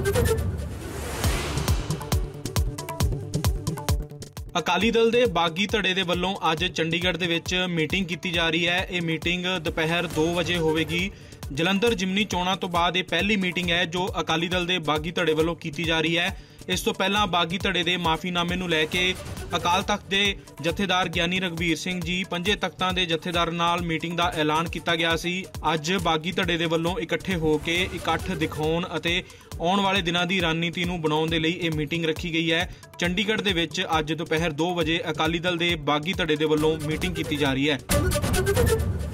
ਅਕਾਲੀ ਦਲ ਦੇ ਬਾਗੀ ਧੜੇ ਦੇ ਵੱਲੋਂ ਅੱਜ ਚੰਡੀਗੜ੍ਹ ਦੇ ਵਿੱਚ ਮੀਟਿੰਗ ਕੀਤੀ ਜਾ ਰਹੀ ਹੈ। ਇਹ ਮੀਟਿੰਗ ਦੁਪਹਿਰ 2 ਵਜੇ ਹੋਵੇਗੀ। ਜਲੰਧਰ ਜ਼ਿਮਨੀ ਚੋਣਾਂ ਤੋਂ ਬਾਅਦ ਇਹ ਪਹਿਲੀ ਮੀਟਿੰਗ ਹੈ ਜੋ ਅਕਾਲੀ ਦਲ ਦੇ ਬਾਗੀ ਧੜੇ ਵੱਲੋਂ ਕੀਤੀ ਜਾ ਰਹੀ ਹੈ। ਇਸ ਤੋਂ ਪਹਿਲਾਂ ਬਾਗੀ ਧੜੇ ਦੇ ਮਾਫੀਨਾਮੇ ਨੂੰ ਲੈ ਕੇ ਅਕਾਲ ਤਖਤ ਦੇ ਜਥੇਦਾਰ ਗਿਆਨੀ ਰਘਬੀਰ ਸਿੰਘ ਜੀ, ਪੰਜੇ ਤਖਤਾਂ ਦੇ ਜਥੇਦਾਰ ਨਾਲ ਮੀਟਿੰਗ ਦਾ ਐਲਾਨ ਕੀਤਾ ਗਿਆ ਸੀ। ਅੱਜ ਬਾਗੀ ਧੜੇ ਦੇ ਵੱਲੋਂ ਇਕੱਠੇ ਹੋ ਕੇ ਇਕੱਠ ਦਿਖਾਉਣ ਅਤੇ ਆਉਣ ਵਾਲੇ ਦਿਨਾਂ ਦੀ ਰਣਨੀਤੀ ਨੂੰ ਬਣਾਉਣ ਦੇ ਲਈ ਇਹ ਮੀਟਿੰਗ ਰੱਖੀ ਗਈ ਹੈ। ਚੰਡੀਗੜ੍ਹ ਦੇ ਵਿੱਚ ਅੱਜ ਦੁਪਹਿਰ 2 ਵਜੇ ਅਕਾਲੀ ਦਲ ਦੇ ਬਾਗੀ ਧੜੇ ਦੇ ਵੱਲੋਂ ਮੀਟਿੰਗ ਕੀਤੀ ਜਾ ਰਹੀ ਹੈ।